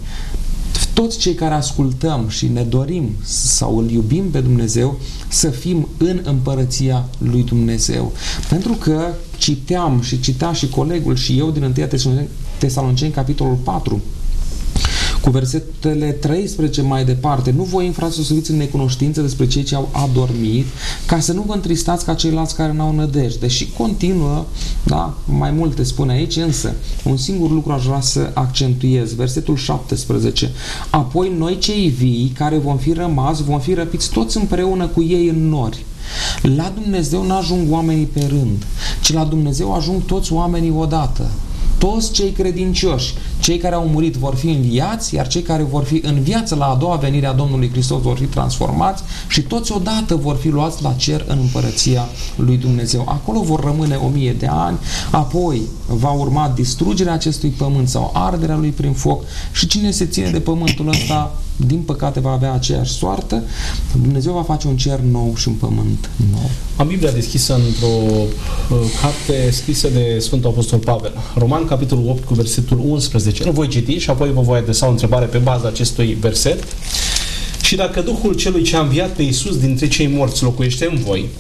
toți cei care ascultăm și ne dorim sau îl iubim pe Dumnezeu să fim în împărăția lui Dumnezeu. Pentru că citea și colegul și eu din 1 Tesaloniceni, capitolul 4, Cu versetele 13 mai departe, nu voi, frați, să subiți în necunoștință despre cei ce au adormit, ca să nu vă întristați ca ceilalți care n-au nădejde. Și continuă, da, mai multe spune aici, însă un singur lucru aș vrea să accentuez, versetul 17. Apoi noi cei vii care vom fi rămas, vom fi răpiți toți împreună cu ei în nori. La Dumnezeu n-ajung oamenii pe rând, ci la Dumnezeu ajung toți oamenii odată. Toți cei credincioși, cei care au murit vor fi înviați, iar cei care vor fi în viață la a doua venire a Domnului Hristos vor fi transformați și toți odată vor fi luați la cer în împărăția lui Dumnezeu. Acolo vor rămâne 1000 de ani, apoi va urma distrugerea acestui pământ sau arderea lui prin foc și cine se ține de pământul ăsta, din păcate va avea aceeași soartă. Dumnezeu va face un cer nou și un pământ nou. Am Biblia deschisă într-o carte scrisă de Sfântul Apostol Pavel. Roman, capitolul 8, cu versetul 11. Îl voi citi și apoi vă voi adresa o întrebare pe baza acestui verset. Și dacă Duhul celui ce a înviat pe Iisus dintre cei morți locuiește în voi,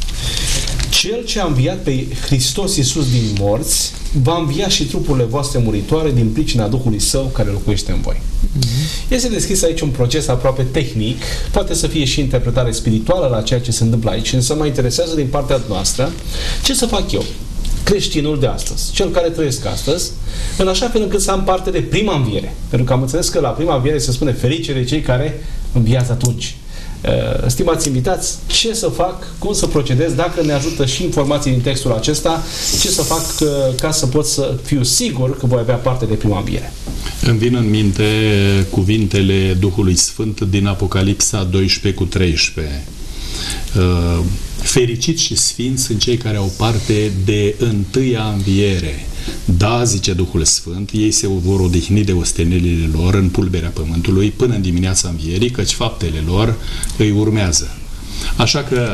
Cel ce a înviat pe Hristos Iisus din morți va învia și trupurile voastre muritoare din pricina Duhului Său care locuiește în voi. Este deschis aici un proces aproape tehnic, poate să fie și interpretare spirituală la ceea ce se întâmplă aici, însă mă interesează din partea noastră ce să fac eu, creștinul de astăzi, cel care trăiesc astăzi, în așa fel încât să am parte de prima înviere. Pentru că am înțeles că la prima înviere se spune fericire cei care înviază atunci. Stimați invitați, ce să fac, cum să procedez, dacă ne ajută și informații din textul acesta, ce să fac ca să pot să fiu sigur că voi avea parte de prima înviere. Îmi vin în minte cuvintele Duhului Sfânt din Apocalipsa 12:13. Fericiți și sfinți sunt cei care au parte de întâia înviere. Da, zice Duhul Sfânt, ei se vor odihni de ostenelile lor în pulberea pământului până în dimineața învierii, căci faptele lor îi urmează. Așa că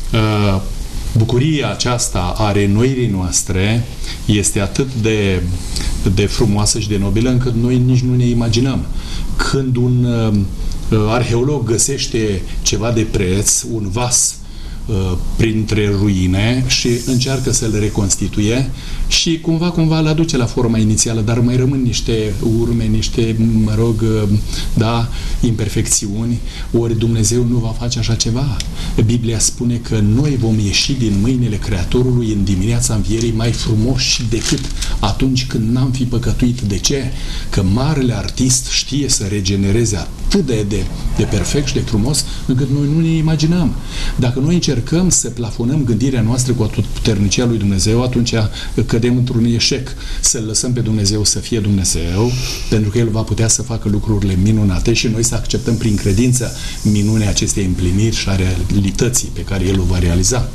bucuria aceasta a reînnoirii noastre este atât de frumoasă și de nobilă încât noi nici nu ne imaginăm. Când un arheolog găsește ceva de preț, un vas printre ruine și încearcă să-l reconstituie și cumva îl aduce la forma inițială, dar mai rămân niște urme, niște, imperfecțiuni, ori Dumnezeu nu va face așa ceva. Biblia spune că noi vom ieși din mâinile Creatorului în dimineața învierii mai frumoși decât atunci când n-am fi păcătuit. De ce? Că marele artist știe să regenereze atât de perfect și de frumos încât noi nu ne imaginăm. Dacă noi încercăm să plafonăm gândirea noastră cu atotputernicia lui Dumnezeu, atunci cădem într-un eșec. Să-L lăsăm pe Dumnezeu să fie Dumnezeu, pentru că El va putea să facă lucrurile minunate și noi să acceptăm prin credință minunea acestei împliniri și a realității pe care El o va realiza.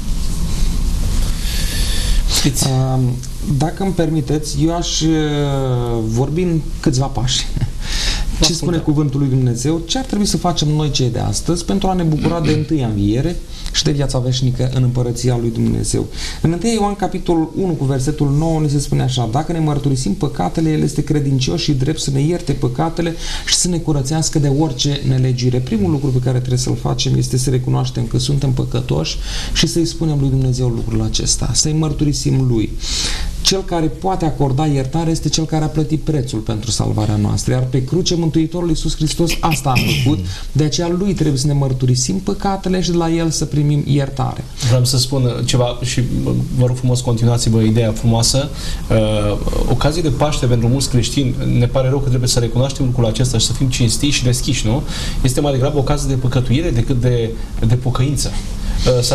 Dacă îmi permiteți, eu aș vorbi în câțiva pași. Ce spune cuvântul lui Dumnezeu? Ce ar trebui să facem noi cei de astăzi pentru a ne bucura de întâia înviere și de viața veșnică în împărăția lui Dumnezeu? În 1 Ioan, capitolul 1, cu versetul 9, ne se spune așa: dacă ne mărturisim păcatele, El este credincios și drept să ne ierte păcatele și să ne curățească de orice nelegire. Primul lucru pe care trebuie să-l facem este să recunoaștem că suntem păcătoși și să-i spunem lui Dumnezeu lucrul acesta, să-i mărturisim Lui. Cel care poate acorda iertare este Cel care a plătit prețul pentru salvarea noastră, iar pe cruce Mântuitorul Iisus Hristos asta a făcut, de aceea Lui trebuie să ne mărturisim păcatele și de la El să primim iertare. Vreau să spun ceva și vă rog frumos, continuați-vă ideea frumoasă. Ocazii de Paște pentru mulți creștini, ne pare rău că trebuie să recunoaștem lucrul acesta și să fim cinstiți și deschiși, nu? Este mai degrabă o ocazie de păcătuire decât de pocăință. S-a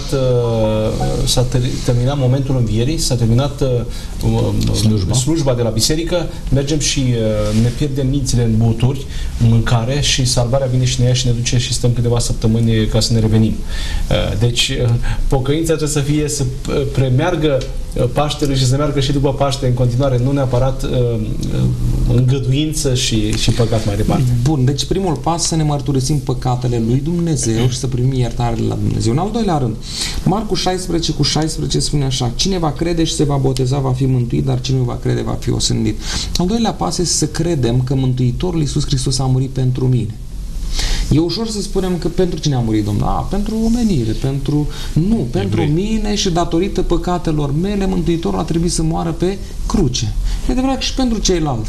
terminat momentul învierii, s-a terminat slujba de la biserică, mergem și ne pierdem mințile în băuturi, în mâncare și salvarea vine și ne ia și ne duce și stăm câteva săptămâni ca să ne revenim. Deci pocăința trebuie să fie să premeargă Paștele și să meargă și după Paște în continuare, nu neapărat îngăduință și păcat mai departe. Bun, deci primul pas să ne mărturisim păcatele lui Dumnezeu și să primim iertare la Dumnezeu. În al doilea rând, Marcu 16:16 spune așa: cine va crede și se va boteza va fi mântuit, dar cine nu va crede va fi osândit. Al doilea pas este să credem că Mântuitorul Iisus Hristos a murit pentru mine. E ușor să spunem că pentru cine a murit Domnul? Pentru omenire, pentru mine și datorită păcatelor mele, Mântuitorul a trebuit să moară pe cruce. E adevărat că și pentru ceilalți.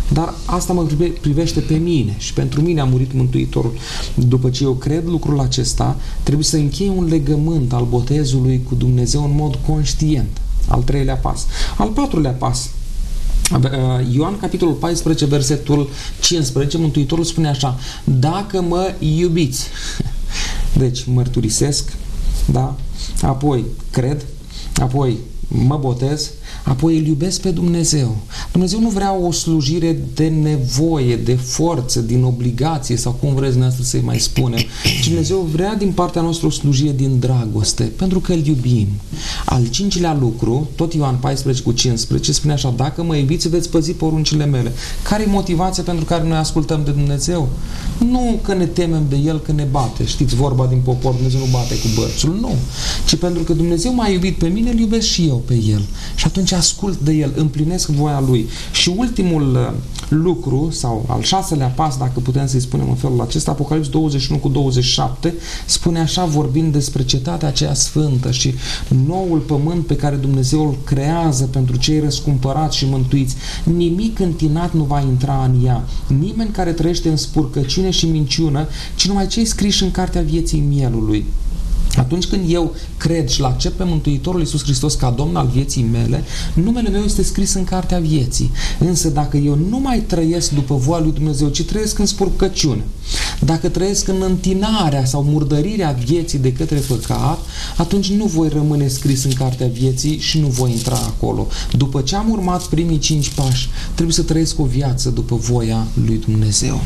Dar asta mă privește pe mine și pentru mine a murit Mântuitorul. După ce eu cred lucrul acesta, trebuie să închei un legământ al botezului cu Dumnezeu în mod conștient. Al treilea pas. Al patrulea pas. Ioan, capitolul 14, versetul 15, Mântuitorul spune așa: dacă mă iubiți, deci mărturisesc, da? Apoi cred, apoi mă botez, apoi îl iubesc pe Dumnezeu. Dumnezeu nu vrea o slujire de nevoie, de forță, din obligație sau cum vreți dumneavoastră să-i mai spunem. Dumnezeu vrea din partea noastră o slujire din dragoste, pentru că îl iubim. Al cincilea lucru, tot Ioan 14 cu 15, spune așa: dacă mă iubiți, veți păzi poruncile mele. Care e motivația pentru care noi ascultăm de Dumnezeu? Nu că ne temem de El, că ne bate. Știți vorba din popor, Dumnezeu nu bate cu bărțul, nu. Ci pentru că Dumnezeu m-a iubit pe mine, îl iubesc și eu pe El. Și atunci ascult de El, împlinesc voia Lui. Și ultimul lucru, sau al șaselea pas, dacă putem să-i spunem în felul acesta, Apocalips 21 cu 27, spune așa, vorbind despre cetatea aceea sfântă și noul pământ pe care Dumnezeu îl creează pentru cei răscumpărați și mântuiți. Nimic întinat nu va intra în ea, nimeni care trăiește în spurcăciune și minciună, ci numai cei scriși în cartea vieții mielului. Atunci când eu cred și l-accept pe Mântuitorul Iisus Hristos ca Domn al vieții mele, numele meu este scris în cartea vieții. Însă dacă eu nu mai trăiesc după voia lui Dumnezeu, ci trăiesc în spurcăciune, dacă trăiesc în întinarea sau murdărirea vieții de către păcat, atunci nu voi rămâne scris în cartea vieții și nu voi intra acolo. După ce am urmat primii 5 pași, trebuie să trăiesc o viață după voia lui Dumnezeu.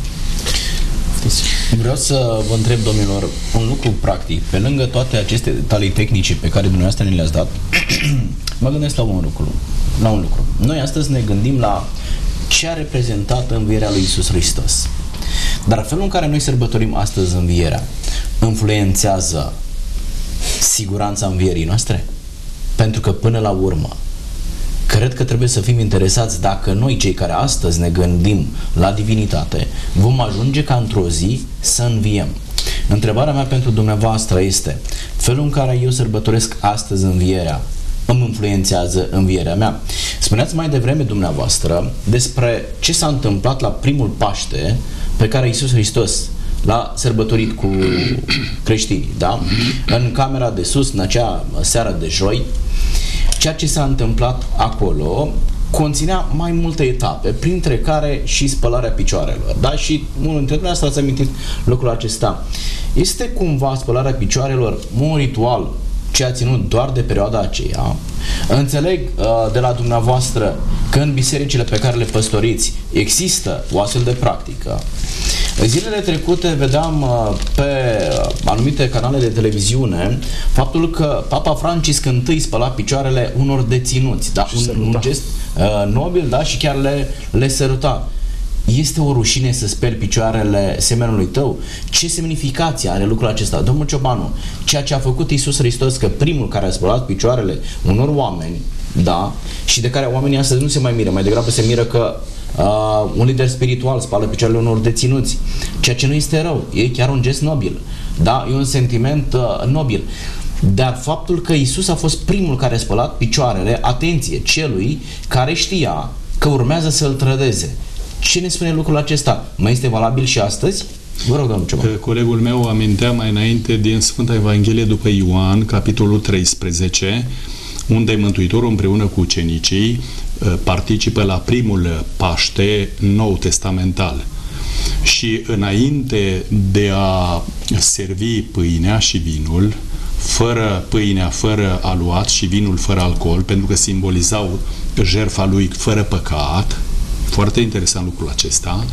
Vreau să vă întreb, domnilor, un lucru practic. Pe lângă toate aceste detalii tehnice pe care dumneavoastră ne le-ați dat, mă gândesc la un lucru. Noi astăzi ne gândim la ce a reprezentat învierea lui Iisus Hristos. Dar felul în care noi sărbătorim astăzi învierea influențează siguranța învierii noastre? Pentru că până la urmă cred că trebuie să fim interesați dacă noi, cei care astăzi ne gândim la divinitate, vom ajunge ca într-o zi să înviem. Întrebarea mea pentru dumneavoastră este: felul în care eu sărbătoresc astăzi învierea îmi influențează învierea mea? Spuneați mai devreme dumneavoastră despre ce s-a întâmplat la primul Paște pe care Iisus Hristos l-a sărbătorit cu creștinii, da? În camera de sus, în acea seară de joi. Ceea ce s-a întâmplat acolo conținea mai multe etape, printre care și spălarea picioarelor. Da? Și unul dintre dumneavoastră ați amintit lucrul acesta. Este cumva spălarea picioarelor un ritual ce a ținut doar de perioada aceea? Înțeleg de la dumneavoastră că în bisericile pe care le păstoriți există o astfel de practică. Zilele trecute vedeam pe anumite canale de televiziune faptul că Papa Francisc I spăla picioarele unor deținuți, da? Un gest nobil, da? Și chiar le săruta. Este o rușine să speli picioarele semenului tău? Ce semnificație are lucrul acesta? Domnul Ciobanu, ceea ce a făcut Iisus Hristos, că primul care a spălat picioarele unor oameni, da? Și de care oamenii astăzi nu se mai miră, mai degrabă se miră că un lider spiritual spală picioarele unor deținuți, ceea ce nu este rău, e chiar un gest nobil, da? E un sentiment nobil. Dar faptul că Iisus a fost primul care a spălat picioarele, atenție, celui care știa că urmează să-l trădeze. Ce ne spune lucrul acesta? Mai este valabil și astăzi? Vă rog, domnul Cioban. Colegul meu amintea mai înainte din Sfânta Evanghelie după Ioan, capitolul 13, unde Mântuitorul împreună cu ucenicii participă la primul Paște nou testamental. Și înainte de a servi pâinea și vinul, fără pâinea, fără aluat și vinul fără alcool, pentru că simbolizau jertfa lui fără păcat, foarte interesant lucrul acesta,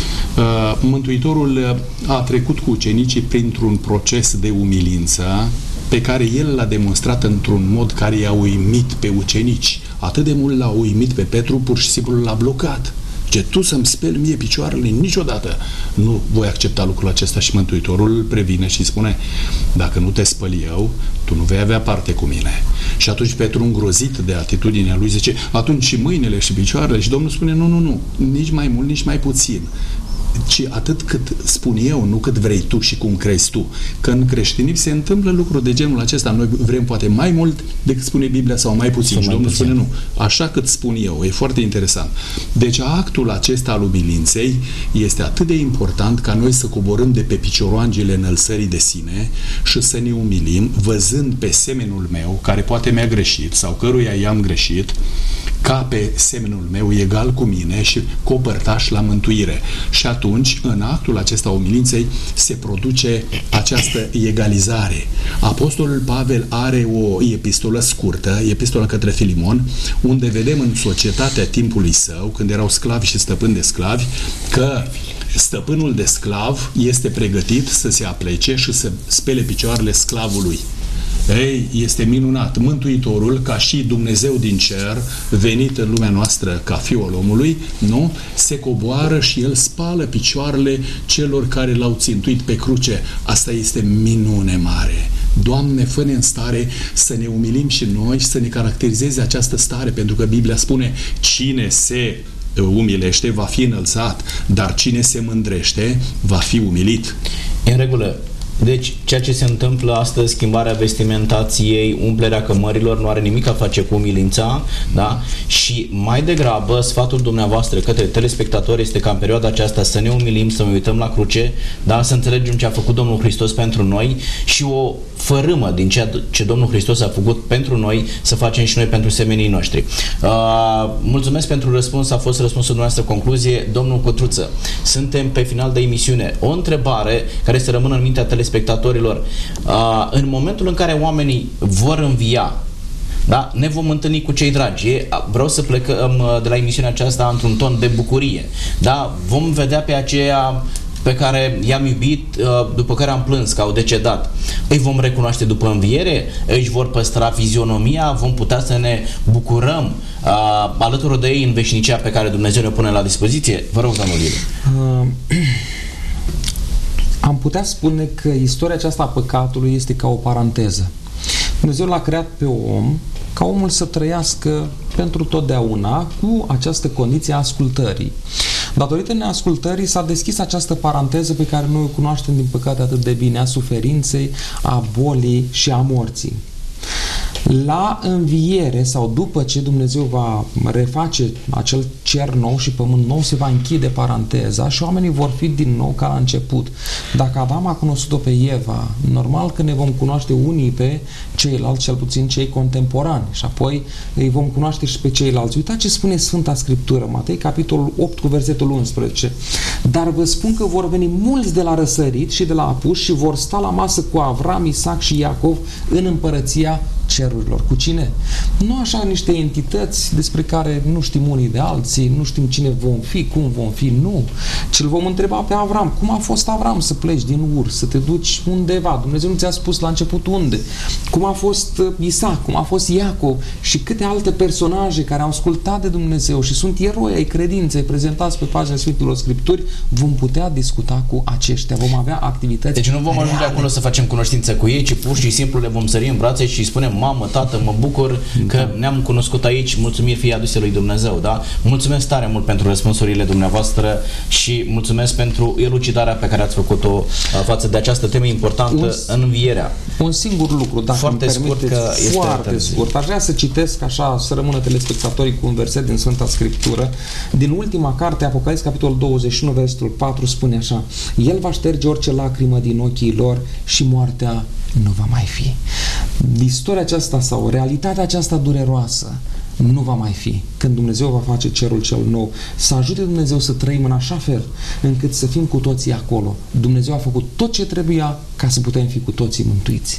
Mântuitorul a trecut cu ucenicii printr-un proces de umilință pe care el l-a demonstrat într-un mod care i-a uimit pe ucenici. Atât de mult l-a uimit pe Petru, pur și simplu l-a blocat. Ce tu să-mi speli mie picioarele? Niciodată nu voi accepta lucrul acesta. Și Mântuitorul îl previne și spune: dacă nu te spăl eu, tu nu vei avea parte cu mine. Și atunci Petru, îngrozit de atitudinea lui, zice: atunci și mâinile și picioarele. Și Domnul spune: nu, nici mai mult, nici mai puțin. ci atât cât spun eu, nu cât vrei tu și cum crezi tu. Că în creștinism se întâmplă lucruri de genul acesta. Noi vrem poate mai mult decât spune Biblia sau mai puțin. Și Domnul spune nu. Așa cât spun eu. E foarte interesant. Deci actul acesta al umilinței este atât de important ca noi să coborâm de pe picioroangele înălțării de sine și să ne umilim, văzând pe semenul meu, care poate mi-a greșit sau căruia i-am greșit, ca pe semenul meu egal cu mine și copărtaș la mântuire. Și atunci, în actul acesta umilinței, se produce această egalizare. Apostolul Pavel are o epistolă scurtă, epistola către Filimon, unde vedem în societatea timpului său, când erau sclavi și stăpâni de sclavi, că stăpânul de sclav este pregătit să se aplece și să spele picioarele sclavului. Ei, este minunat. Mântuitorul, ca și Dumnezeu din cer, venit în lumea noastră ca Fiul omului, nu? Se coboară și El spală picioarele celor care L-au țintuit pe cruce. Asta este minune mare. Doamne, fă-ne în stare să ne umilim și noi și să ne caracterizeze această stare, pentru că Biblia spune: cine se umilește va fi înălțat, dar cine se mândrește va fi umilit. În regulă. Deci, ceea ce se întâmplă astăzi, schimbarea vestimentației, umplerea cămărilor, nu are nimic a face cu umilința, da? Și mai degrabă, sfatul dumneavoastră către telespectatori este ca în perioada aceasta să ne umilim, să ne uităm la cruce, da? Să înțelegem ce a făcut Domnul Hristos pentru noi și o fărâmă din ceea ce Domnul Hristos a făcut pentru noi, să facem și noi pentru semenii noștri. Mulțumesc pentru răspuns, a fost răspunsul noastră, concluzie. Domnul Cotruță, suntem pe final de emisiune. O întrebare care să rămână în mintea telespectatorilor. În momentul în care oamenii vor învia, da, ne vom întâlni cu cei dragi. Vreau să plecăm de la emisiunea aceasta într-un ton de bucurie. Da? Vom vedea pe aceea pe care i-am iubit, după care am plâns că au decedat. Îi vom recunoaște după înviere? Își vor păstra fizionomia? Vom putea să ne bucurăm alături de ei în veșnicia pe care Dumnezeu ne pune la dispoziție? Vă rog, domnul Liviu. Am putea spune că istoria aceasta a păcatului este ca o paranteză. Dumnezeu l-a creat pe om ca omul să trăiască pentru totdeauna cu această condiție a ascultării. Datorită neascultării s-a deschis această paranteză pe care noi o cunoaștem din păcate atât de bine, a suferinței, a bolii și a morții. La înviere sau după ce Dumnezeu va reface acel cer nou și pământ nou, se va închide paranteza și oamenii vor fi din nou ca la început. Dacă Adam a cunoscut-o pe Eva, normal că ne vom cunoaște unii pe ceilalți, cel puțin cei contemporani, și apoi îi vom cunoaște și pe ceilalți. Uitați ce spune Sfânta Scriptură, Matei, capitolul 8 cu versetul 11. Dar vă spun că vor veni mulți de la răsărit și de la apus și vor sta la masă cu Avram, Isaac și Iacov în împărăția cerurilor. Cu cine? Nu așa niște entități despre care nu știm unii de alții, nu știm cine vom fi, cum vom fi, nu. Ci îl vom întreba pe Avram. Cum a fost Avram să pleci din Ur, să te duci undeva? Dumnezeu nu ți-a spus la început unde. Cum a fost Isaac, cum a fost Iacov și câte alte personaje care au ascultat de Dumnezeu și sunt eroi ai credinței prezentați pe pagina Sfintelor Scripturi, vom putea discuta cu aceștia, vom avea activități. Deci nu vom ajunge acolo să facem cunoștință cu ei, ci pur și simplu le vom sări în brațe și spunem: mamă, tată, mă bucur că ne-am cunoscut aici, mulțumiri fie aduse lui Dumnezeu, da? Mulțumesc tare mult pentru răspunsurile dumneavoastră și mulțumesc pentru elucidarea pe care ați făcut-o față de această temă importantă, învierea. Un singur lucru, dacă foarte scurt, că este foarte scurt. Aș vrea să citesc așa, să rămână telespectatorii cu un verset din Sfânta Scriptură. Din ultima carte, Apocalips, capitolul 21, versetul 4, spune așa: El va șterge orice lacrimă din ochii lor și moartea nu va mai fi. Istoria aceasta sau realitatea aceasta dureroasă nu va mai fi când Dumnezeu va face cerul cel nou. Să ajute Dumnezeu să trăim în așa fel încât să fim cu toții acolo. Dumnezeu a făcut tot ce trebuia ca să putem fi cu toții mântuiți.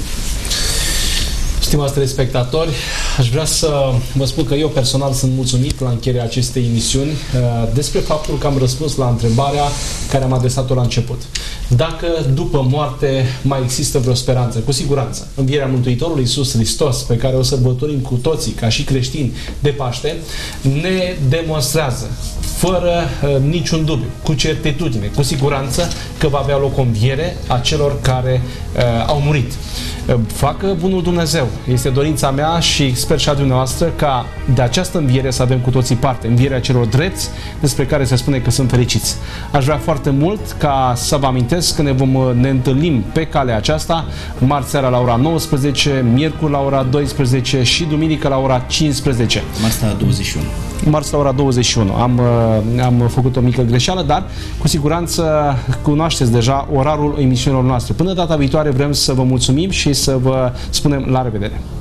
Stimați telespectatori, aș vrea să vă spun că eu personal sunt mulțumit la încheierea acestei emisiuni despre faptul că am răspuns la întrebarea care am adresat-o la început. Dacă după moarte mai există vreo speranță? Cu siguranță. Învierea Mântuitorului Iisus Hristos, pe care o sărbătorim cu toții ca și creștini de Paște, ne demonstrează fără niciun dubiu, cu certitudine, cu siguranță că va avea loc o înviere a celor care au murit. facă bunul Dumnezeu. Este dorința mea și sper și a dumneavoastră ca de această înviere să avem cu toții parte. Învierea celor drepți, despre care se spune că sunt fericiți. Aș vrea foarte mult ca să vă amintesc că ne întâlnim pe calea aceasta marți seara la ora 19, miercuri la ora 12 și duminică la ora 15. Marți la 21. Marți la ora 21. Am făcut o mică greșeală, dar cu siguranță cunoașteți deja orarul emisiunilor noastre. Până data viitoare vrem să vă mulțumim și să vă spunem la revedere!